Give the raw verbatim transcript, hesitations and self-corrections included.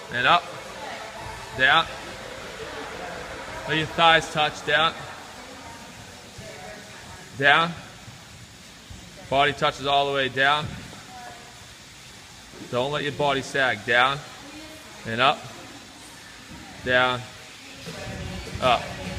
and up, down. Let your thighs touch, down, down. Body touches all the way down. Don't let your body sag, down, and up, down, up.